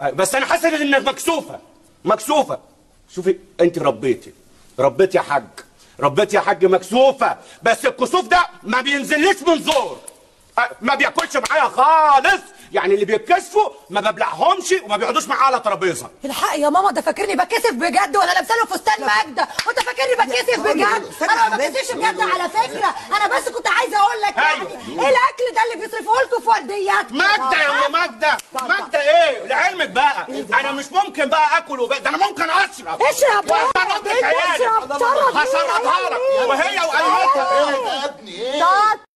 بس انا حاسس انك مكسوفه. شوفي انت ربيتي يا حاج، ربيتي يا حاج مكسوفه، بس الكسوف ده ما بينزليش من زور، ما بياكلش معايا خالص. يعني اللي بيتكسفوا ما ببلعهمش وما بيقعدوش معايا على ترابيزه. الحق يا ماما، ده فاكرني بكسف بجد وانا لابسه له فستان ماجده، وانت فاكرني بكسف بجد؟ انا ما بكسفش بجد على فكره، انا بس كنت عايزه اقول لك يعني ايه الاكل ده اللي بيصرفوه لكم في ورديات؟ ماجده يا ام ماجده ايه؟ لعلمك بقى انا مش ممكن بقى اكل وبس، ده انا ممكن اشرب. اشرب هشربها لك وهي وقلبتها. ايه يا ابني ايه؟